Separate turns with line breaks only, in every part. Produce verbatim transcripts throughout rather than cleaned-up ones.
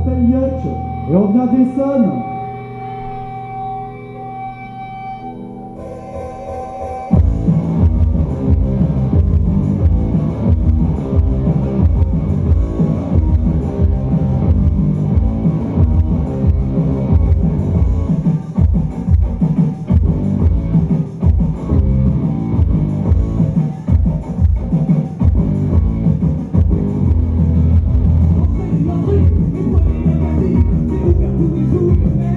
s'appelle Yuck et on vient d'Essonne.
Entrez, entrez, et prenez la casine, c'est ouvert tous les jours.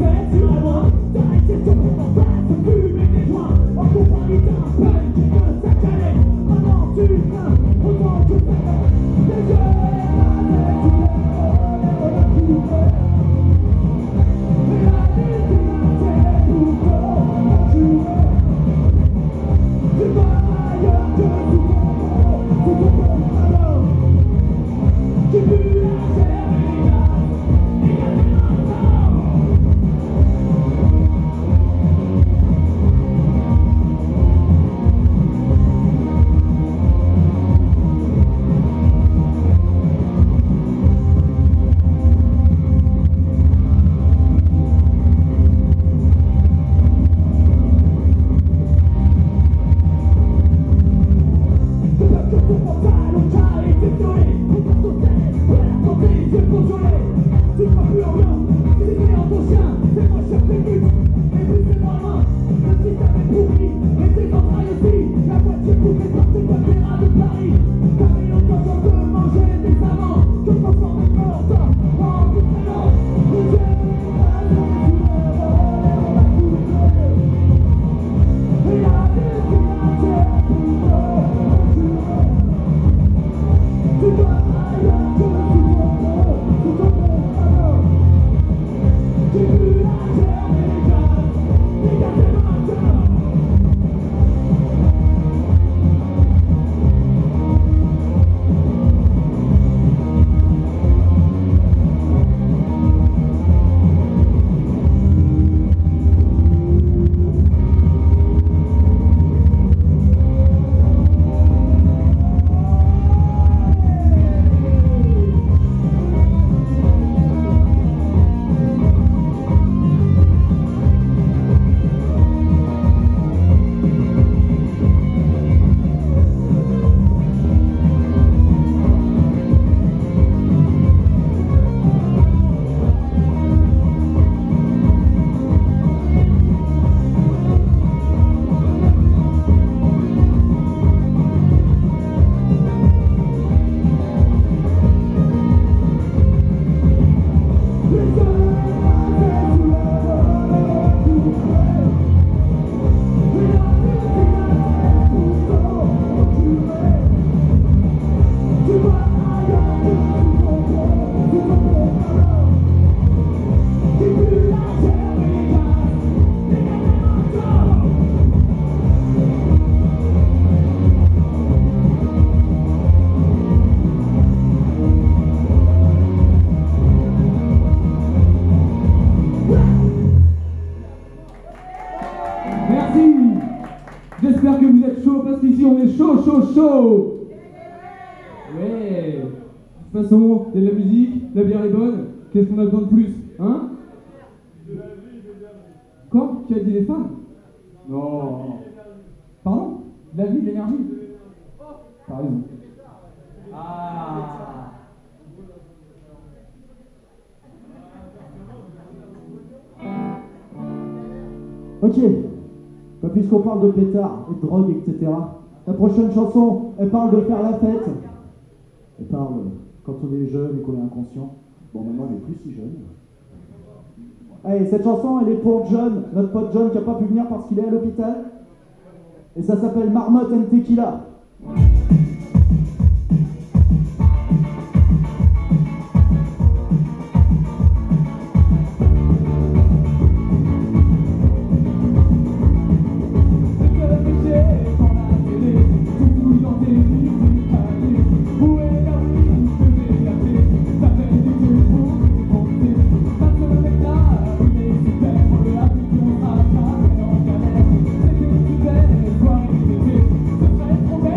J'espère que vous êtes chaud parce qu'ici on est chaud, chaud, chaud. Ouais. De toute façon, il y a de la musique, la bière est bonne. Qu'est-ce qu'on a besoin de plus, hein? Quoi? Qui a dit les femmes? Non. Pardon? De la vie, de l'énergie? T'as raison. Ah.
Ok, bah, puisqu'on parle de pétards et de drogue, et cetera, la prochaine chanson, elle parle de faire la fête. Elle parle quand on est jeune et qu'on est inconscient. Bon, maintenant on n'est plus si jeune. Allez, cette chanson, elle est pour John, notre pote John qui n'a pas pu venir parce qu'il est à l'hôpital. Et ça s'appelle Marmotte and Tequila.
Trop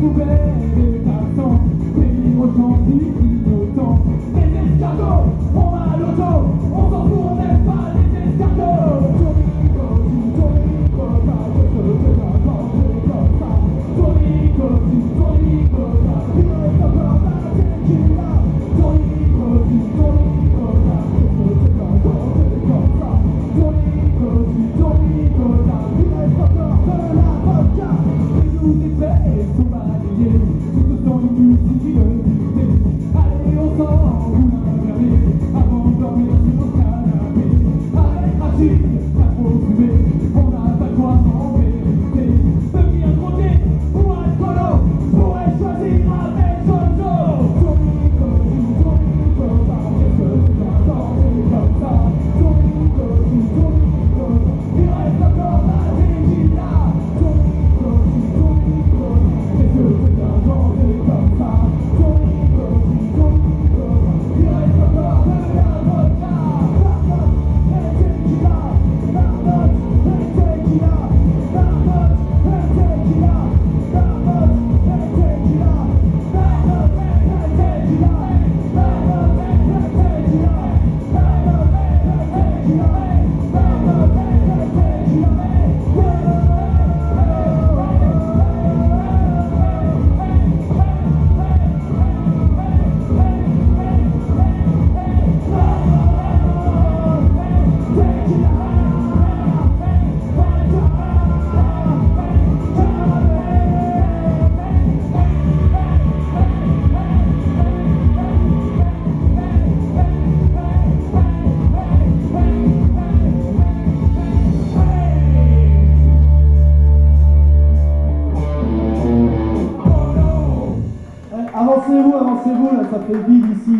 Avancez-vous, avancez-vous, là, ça fait vide ici.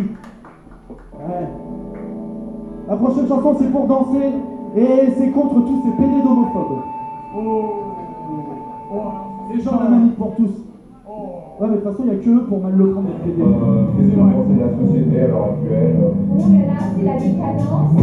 Ouais. La prochaine chanson, c'est pour danser, et c'est contre tous ces pédés d'homophobes.
Oh, oh,
Les gens de la manif pour tous.
oh.
Ouais, mais de toute façon, il n'y a que eux pour mal le prendre des pédés.
Euh, Évidemment, c'est la société à l'heure actuelle.
Oh là là, c'est la décadence.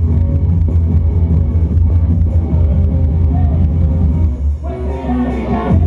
Yeah.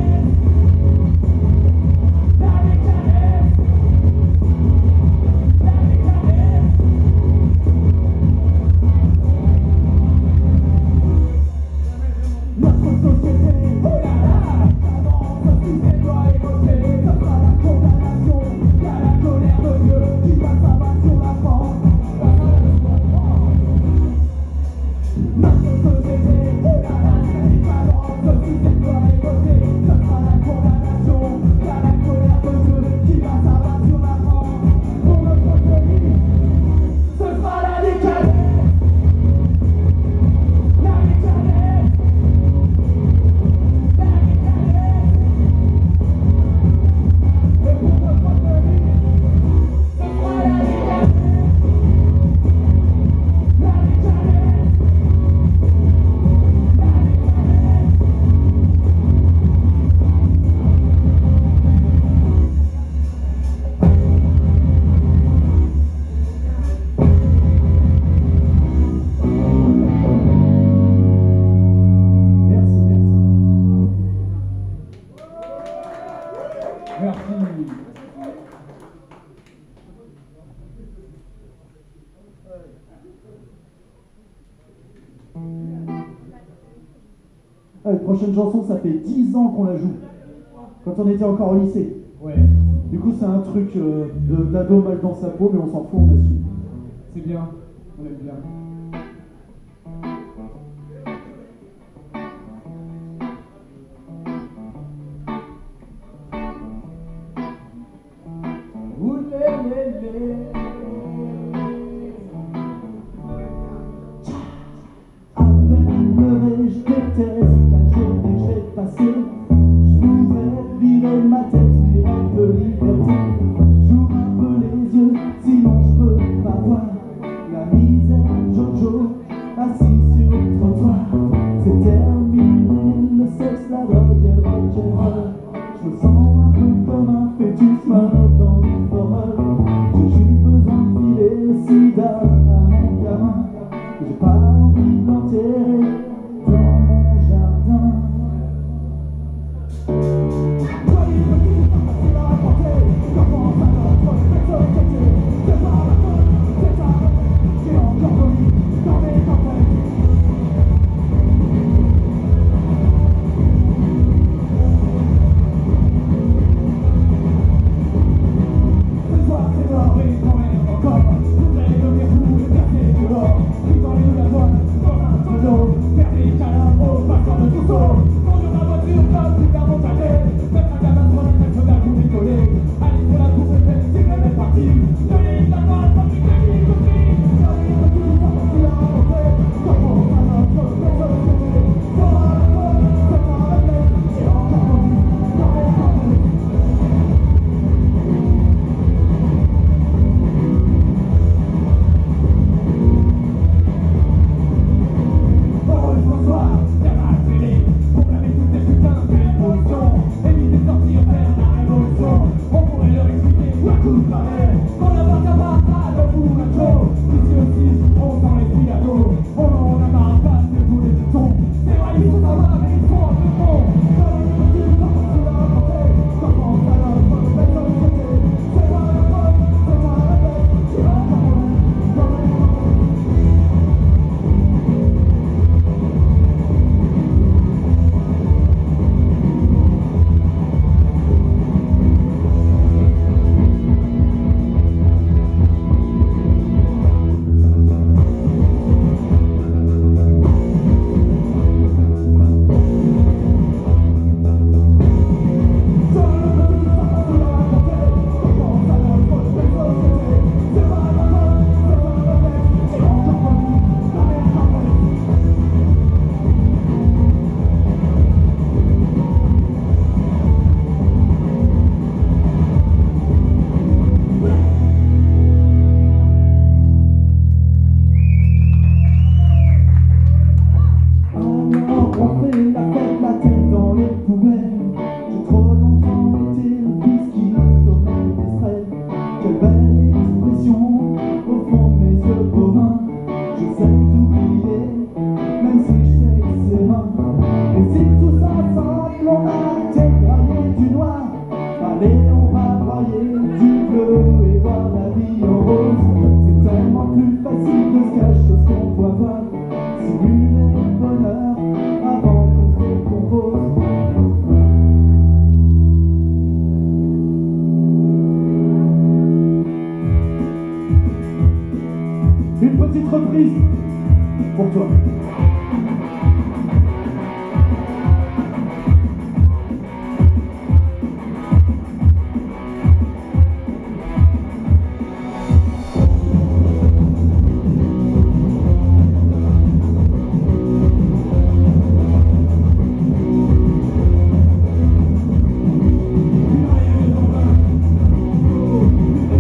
Merci.
Allez, prochaine chanson, ça fait dix ans qu'on la joue. Quand on était encore au lycée.
Ouais.
Du coup, c'est un truc euh, de d'ado mal dans sa peau, mais on s'en fout, on assume.
C'est bien. On aime bien.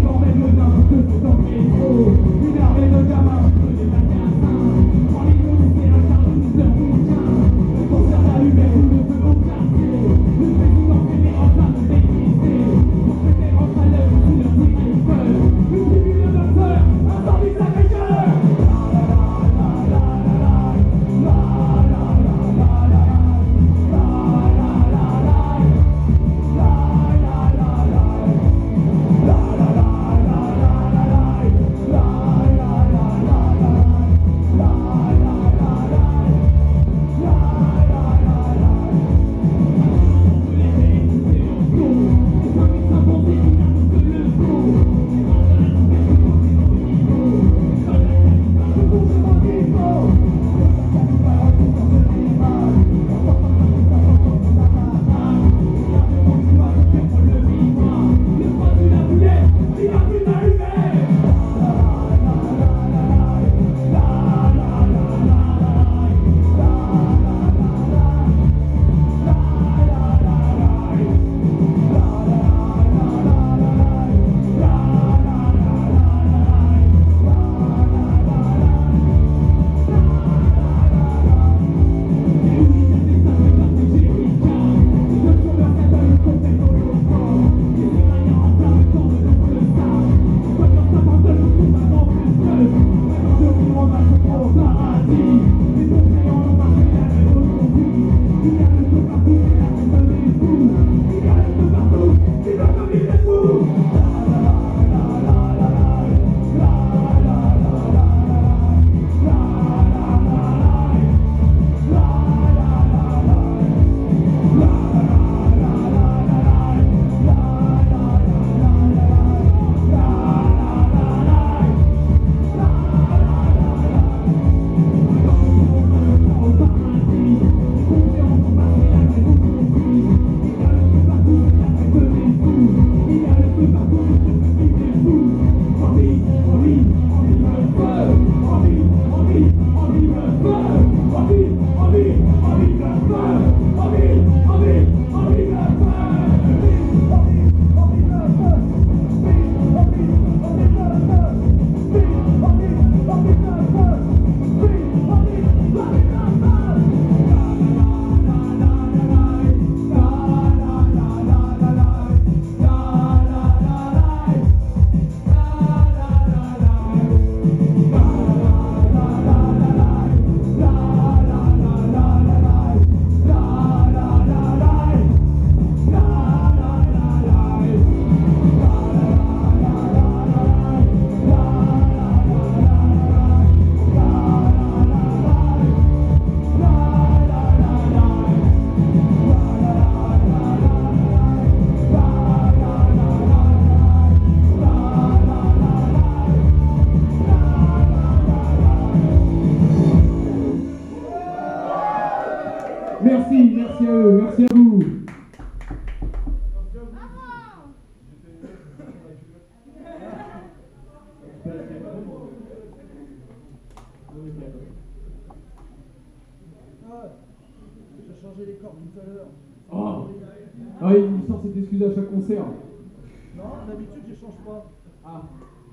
Une armée de gamins, des magasins, en ligne
Ah, il sort cette excuse à chaque concert.
Non, d'habitude, je change pas.
Ah.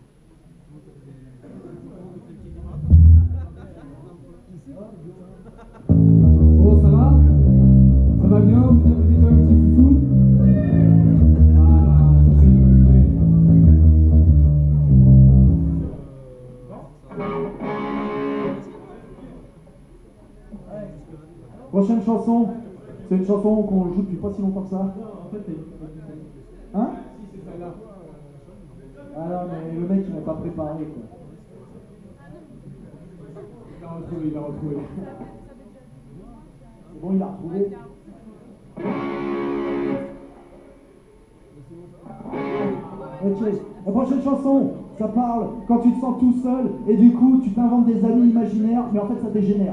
Bon, ça va? Ça va bien? Vous avez quand même un petit foufou? Voilà, ça c'est une bonne idée.
Prochaine chanson, c'est une chanson qu'on joue depuis pas si longtemps que ça.
En fait,
Hein?
si, c'est celle-là.
Ah non, mais le mec il m'a pas préparé quoi.
Il l'a retrouvé, il l'a retrouvé.
C'est bon, il a retrouvé. Ok, la prochaine chanson, ça parle quand tu te sens tout seul et du coup tu t'inventes des amis imaginaires, mais en fait ça dégénère.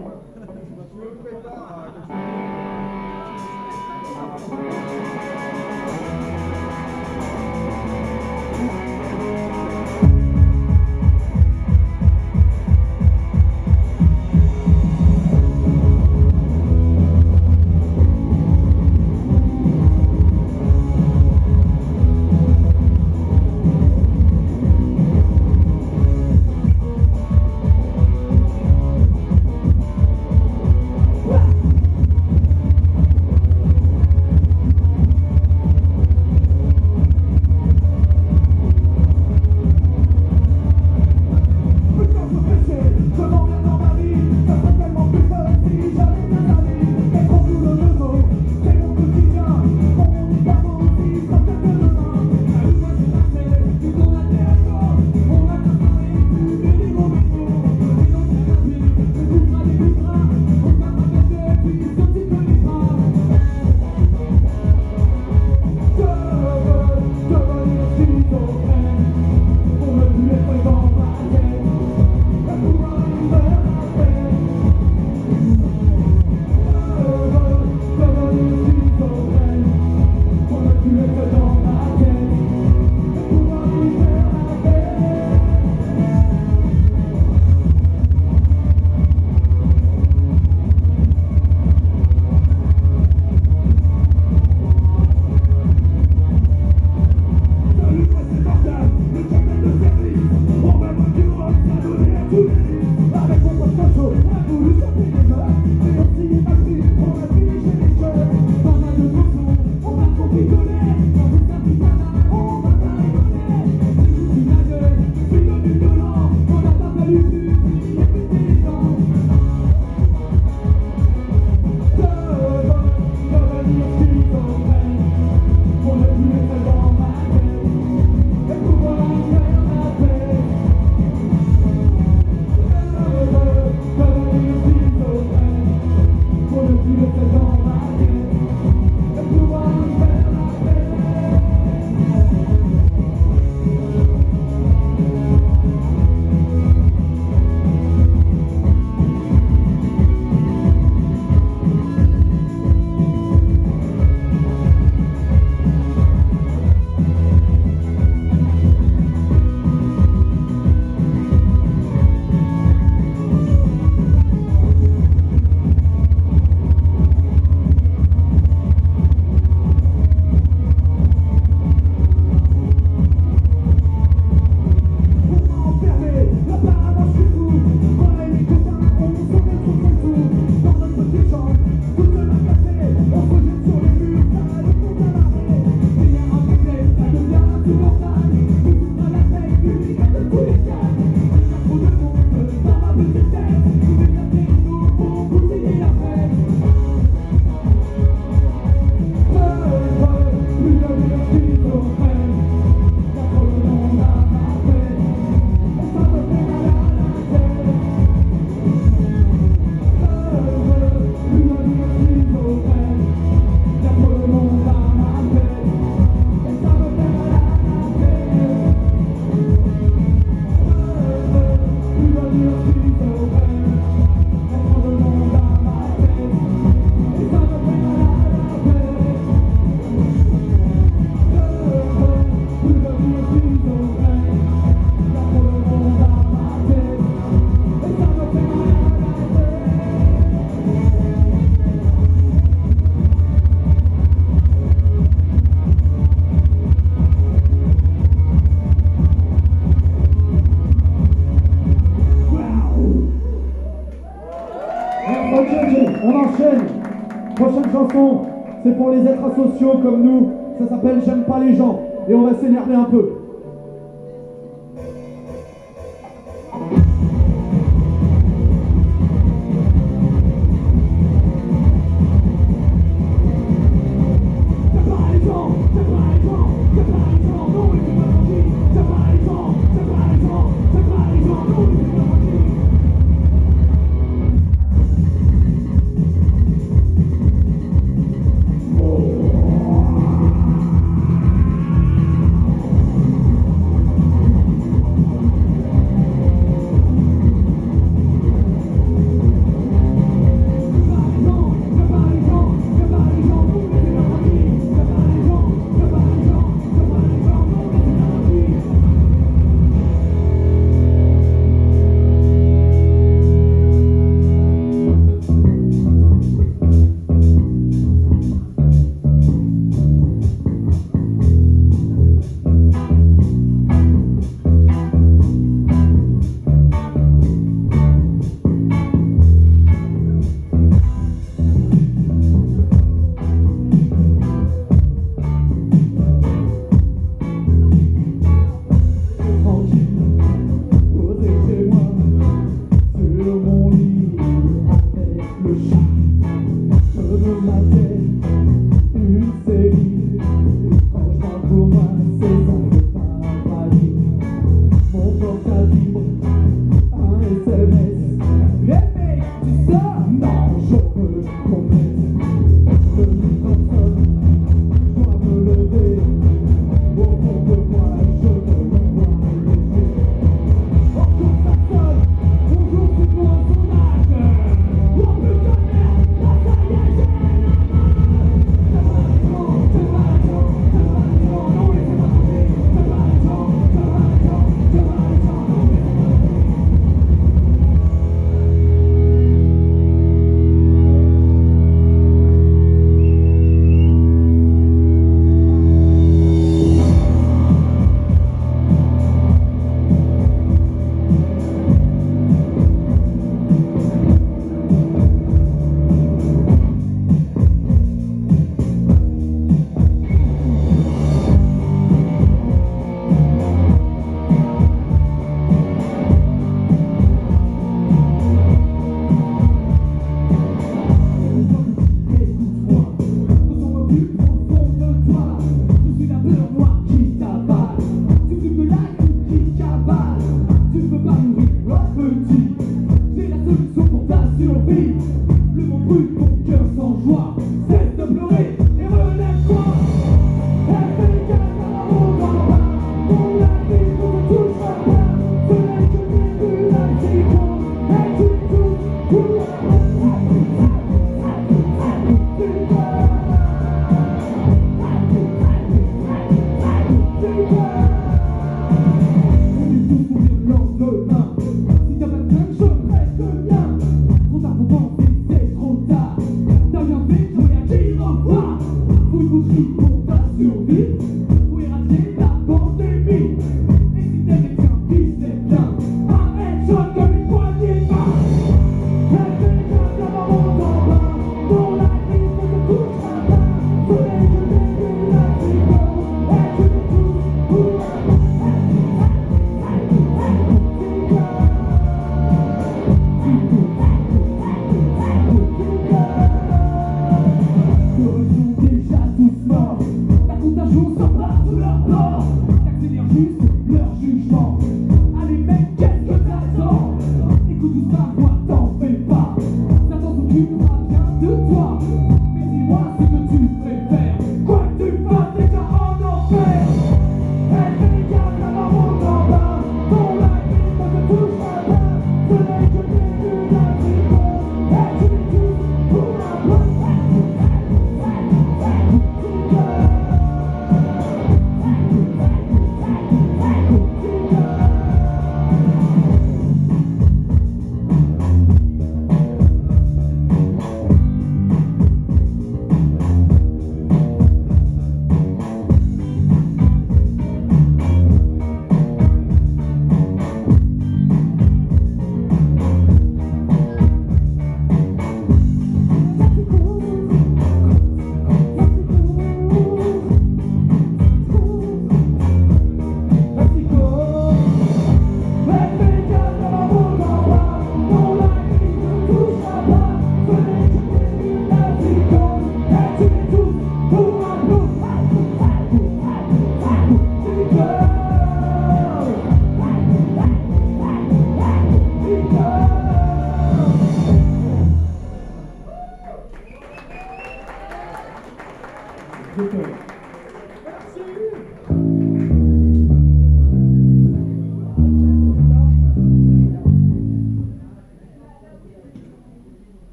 pour les êtres asociaux comme nous. Ça s'appelle J'aime pas les gens. Et on va s'énerver un peu.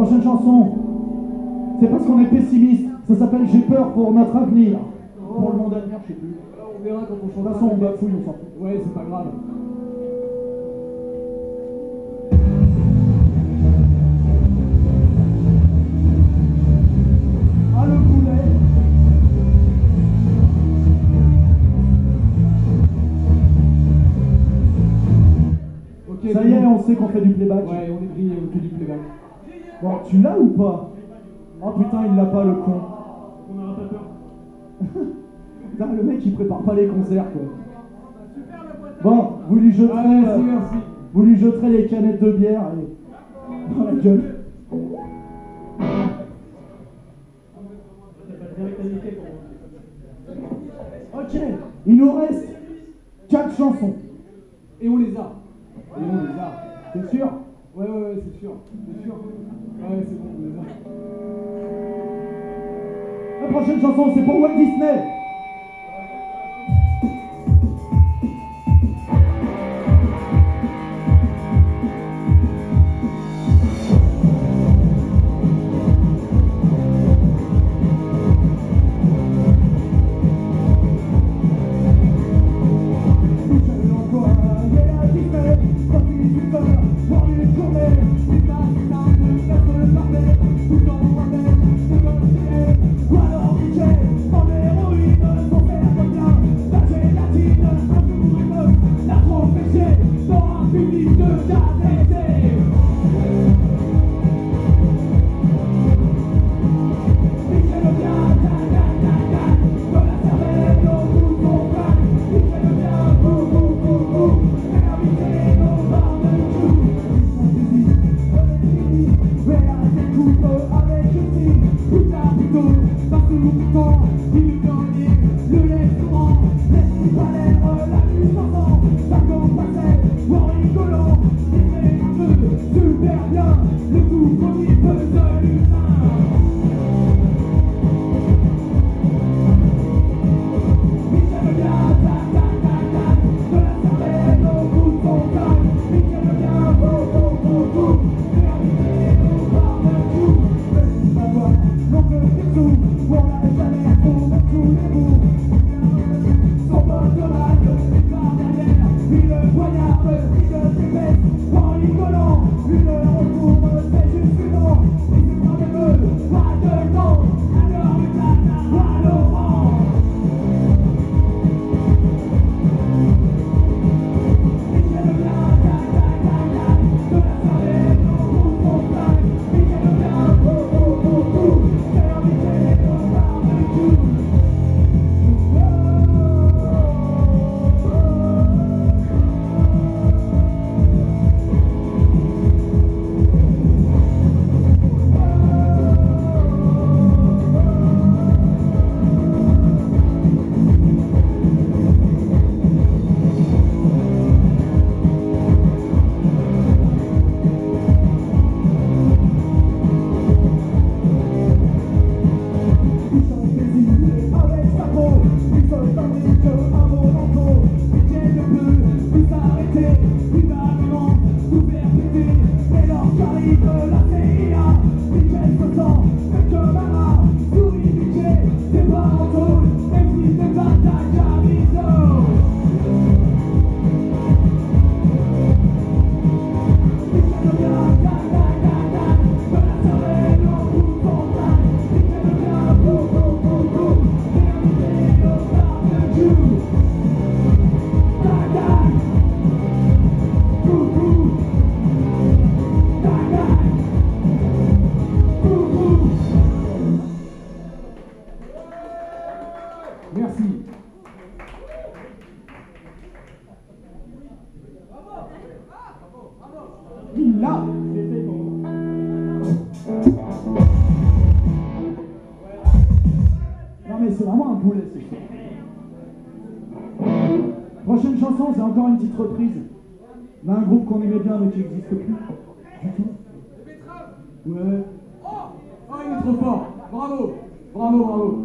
prochaine chanson, c'est parce qu'on est pessimiste. Ça s'appelle J'ai peur pour notre avenir. Pour le monde à venir, je sais plus.
On verra quand on
De
chante.
toute façon, on bafouille, on s'en fout.
Ouais, c'est pas grave.
Ah, le poulet.
Ok.
Ça y est, on sait qu'on fait du playback.
Ouais, on est grillé, on fait du playback.
Bon, tu l'as ou pas? Oh putain, il l'a pas, le con.
On aura pas peur.
Putain, le mec, il prépare pas les concerts, quoi. Bon, vous lui jeterez,
Ah, merci,
euh,
merci.
vous lui jeterez les canettes de bière et... dans la gueule. Ok, il nous reste quatre chansons.
Et on les a. Et on les a.
T'es sûr?
Ouais, ouais, ouais, c'est sûr. C'est sûr. Ouais, c'est bon, on les a.
La prochaine chanson, c'est pour Walt Disney. Là, j'ai fait pour vous. Non mais c'est vraiment un boulet ce soir. Prochaine chanson, c'est encore une petite reprise d'un groupe qu'on aimait bien mais qui n'existe plus. Du tout. Ouais.
Oh, oh, il est trop fort. Bravo, bravo, bravo.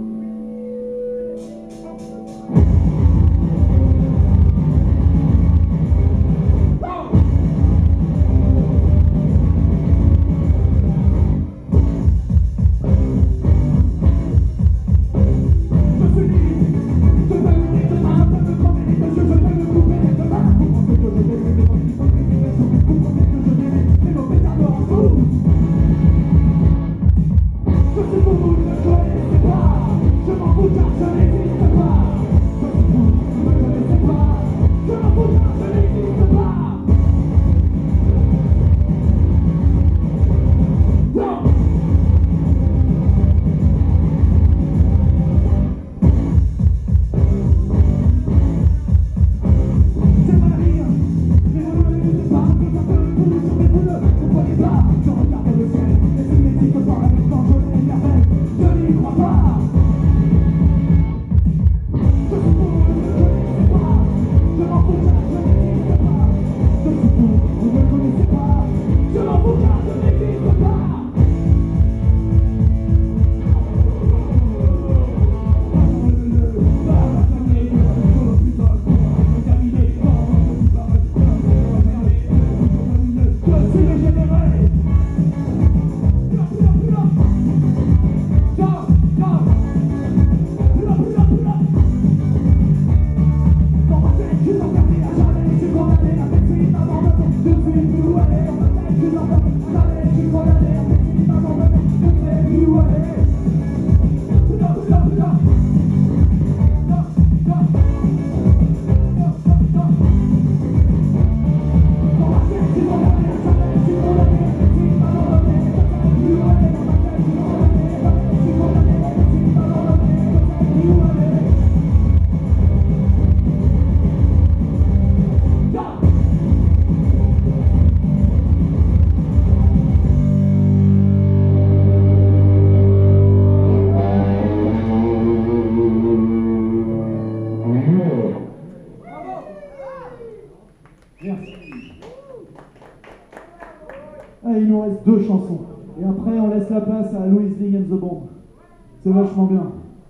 reste deux chansons. Et après, on laisse la place à Louis Ling and the Bomb. C'est vachement bien.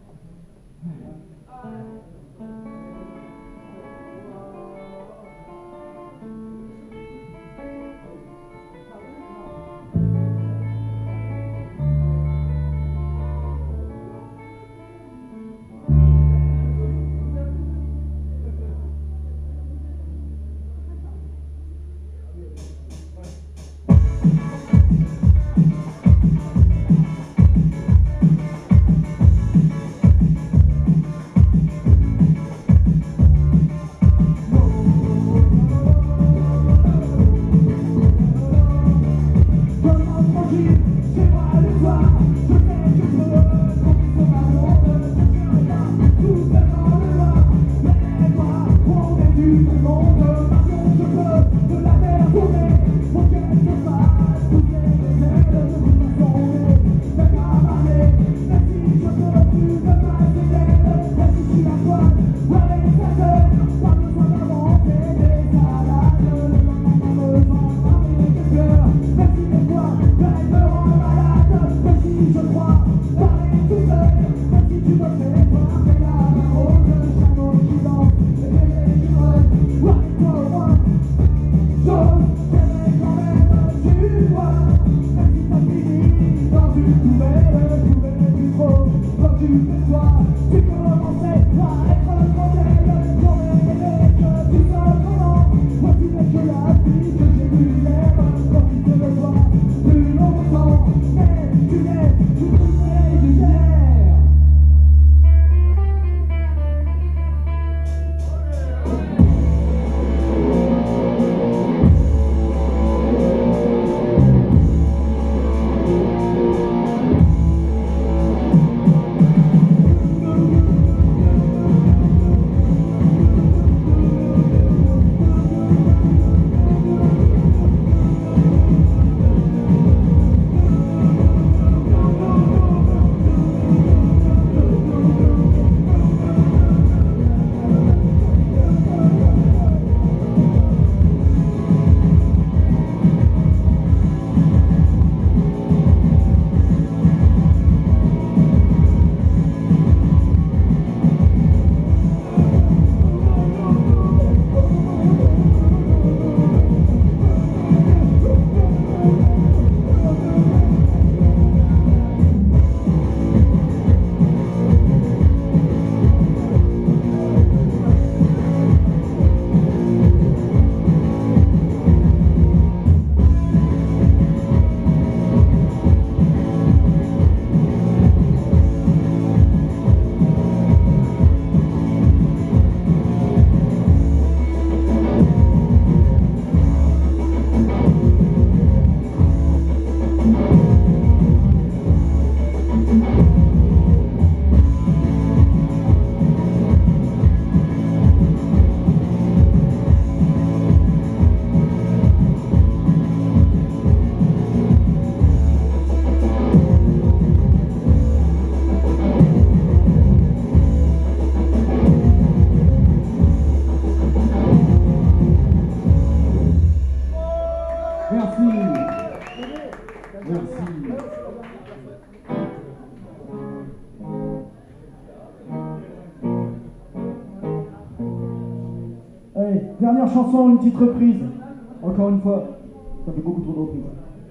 Allez, dernière chanson, une petite reprise. Encore une fois, ça fait beaucoup trop de reprises.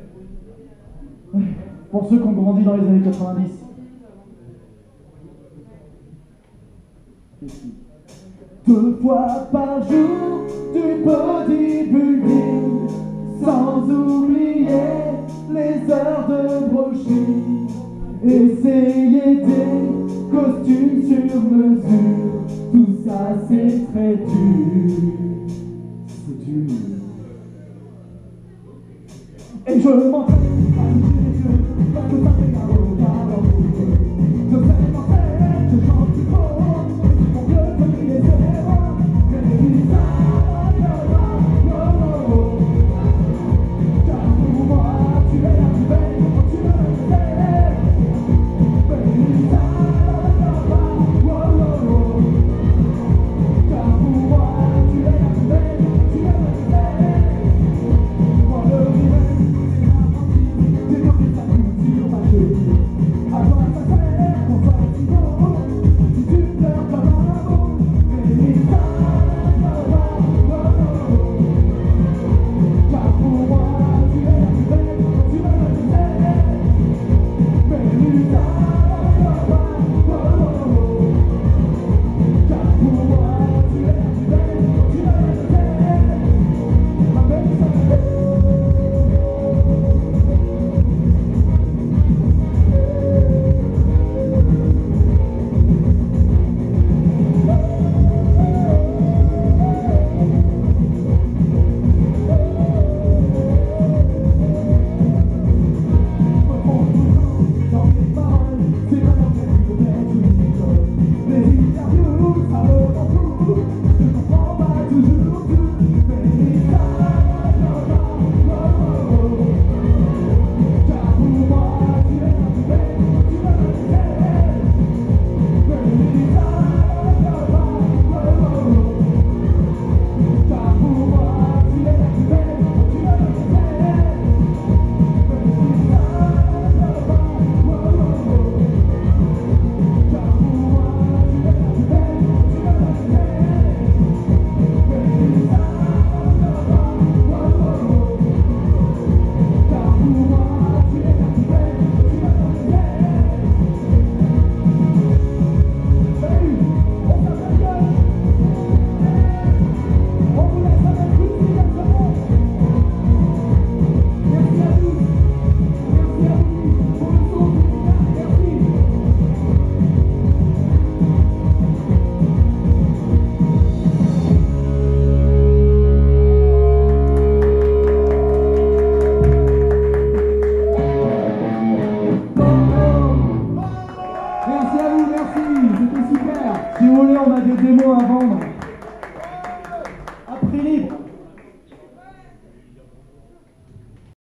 Pour ceux qui ont grandi dans les années quatre-vingt-dix. Deux fois par jour du bodybuilding, sans oublier les heures de broching. Essayer des costumes sur mesure, tout ça c'est très dur, c'est dur. Et je m'entraîne à bouger les yeux, parce que ça fait un regard dans mon jeu. Je fais ma tête, je chante plus fort, mon Dieu, je crie les erreurs, je dis ça, oh, oh, oh. Car pour moi, tu es la plus belle, quand tu me fais. Baby, ça, oh, oh, oh. Car pour moi, tu es la plus belle, tu me fais. Moi, le rire, c'est ma
Merci à vous, merci, c'était super.
Si vous voulez, on a des démos à vendre. Après libre.